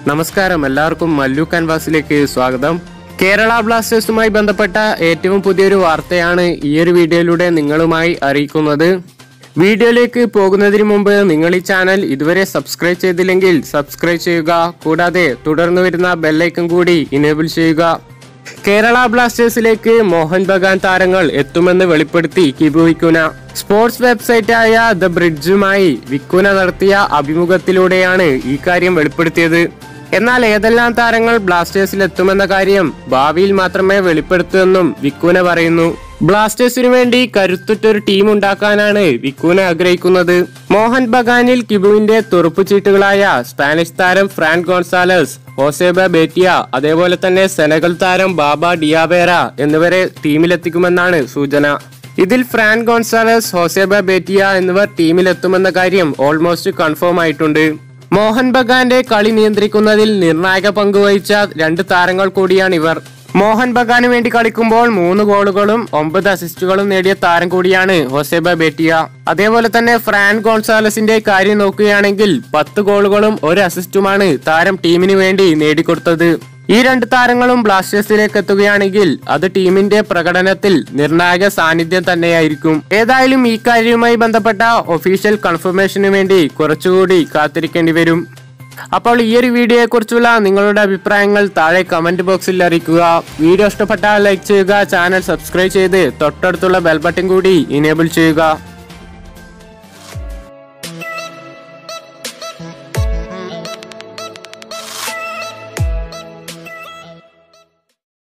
നമസ്കാരം, എല്ലാവർക്കും മല്ലു കാൻവാസിലേക്ക് സ്വാഗതം. കേരള ബ്ലാസ്റ്റേഴ്സുമായി ബന്ധപ്പെട്ട ഏറ്റവും പുതിയൊരു വാർത്തയാണ് ഈ ഒരു വീഡിയോയിലൂടെ നിങ്ങളുമായി അറിയിക്കുന്നത്. വീഡിയോയിലേക്ക് പോകുന്നതിന് മുമ്പ് നിങ്ങൾ ഈ ചാനൽ ഇതുവരെ സബ്സ്ക്രൈബ് ചെയ്തില്ലെങ്കിൽ സബ്സ്ക്രൈബ് ചെയ്യുക. കൂടാതെ തുടർന്ന് വരുന്ന ബെല്ലൈക്കൺ കൂടി ഇനേബിൾ ചെയ്യുക. കേരള ബ്ലാസ്റ്റേഴ്സിലേക്ക് മോഹൻ ബഗാൻ താരങ്ങൾ എത്തുമെന്ന് വെളിപ്പെടുത്തി കിബു വിക്കുന. സ്പോർട്സ് വെബ്സൈറ്റായ ദ ബ്രിഡ്ജുമായി വിക്കുന നടത്തിയ അഭിമുഖത്തിലൂടെയാണ് ഈ കാര്യം വെളിപ്പെടുത്തിയത്. എന്നാൽ ഏതെല്ലാം താരങ്ങൾ ബ്ലാസ്റ്റേഴ്സിൽ എത്തുമെന്ന കാര്യം ഭാവിയിൽ മാത്രമേ വെളിപ്പെടുത്തൂവെന്നും വിക്കുന പറയുന്നു. ബ്ലാസ്റ്റേഴ്സിനു വേണ്ടി കരുത്തുറ്റൊരു ടീം ഉണ്ടാക്കാനാണ് വിക്കുന ആഗ്രഹിക്കുന്നത്. മോഹൻ ബഗാനിൽ കിബുവിന്റെ തുറുപ്പുചീട്ടുകളായ സ്പാനിഷ് താരം ഫ്രാൻ ഗോൺസാലസ്, ഹോസേബ ബേറ്റിയ, അതേപോലെ തന്നെ സെനഗൽ താരം ബാബ ഡിയാവേര എന്നിവരെ ടീമിലെത്തിക്കുമെന്നാണ് സൂചന. ഇതിൽ ഫ്രാൻ ഗോൺസാലസ്, ഹോസേബ ബേറ്റിയ എന്നിവർ ടീമിലെത്തുമെന്ന കാര്യം ഓൾമോസ്റ്റ് കൺഫേം ആയിട്ടുണ്ട്. മോഹൻ ബഗാന്റെ കളി നിയന്ത്രിക്കുന്നതിൽ നിർണായക പങ്കുവഹിച്ച രണ്ട് താരങ്ങൾ കൂടിയാണ് ഇവർ. മോഹൻ ബഗാന് വേണ്ടി കളിക്കുമ്പോൾ 3 ഗോളുകളും 9 അസിസ്റ്റുകളും നേടിയ താരം കൂടിയാണ് ഹോസേബ ബേറ്റിയ. അതേപോലെ തന്നെ ഫ്രാൻ ഗോൺസാലസിന്റെ കാര്യം നോക്കുകയാണെങ്കിൽ 10 ഗോളുകളും 1 അസിസ്റ്റുമാണ് താരം ടീമിന് വേണ്ടി നേടിക്കൊടുത്തത്. ഈ രണ്ട് താരങ്ങളും ബ്ലാസ്റ്റേഴ്സിലേക്ക് എത്തുകയാണെങ്കിൽ അത് ടീമിന്റെ പ്രകടനത്തിൽ നിർണായക സാന്നിധ്യം തന്നെയായിരിക്കും. ഏതായാലും ഈ കാര്യവുമായി ബന്ധപ്പെട്ട ഒഫീഷ്യൽ കൺഫർമേഷന് വേണ്ടി കുറച്ചുകൂടി കാത്തിരിക്കേണ്ടി വരും. അപ്പോൾ ഈ ഒരു വീഡിയോയെ കുറിച്ചുള്ള നിങ്ങളുടെ അഭിപ്രായങ്ങൾ താഴെ കമന്റ് ബോക്സിൽ അറിയിക്കുക. വീഡിയോ ഇഷ്ടപ്പെട്ടാൽ ലൈക്ക് ചെയ്യുക, ചാനൽ സബ്സ്ക്രൈബ് ചെയ്ത് തൊട്ടടുത്തുള്ള ബെൽ ബട്ടൺ കൂടി ഇനേബിൾ ചെയ്യുക.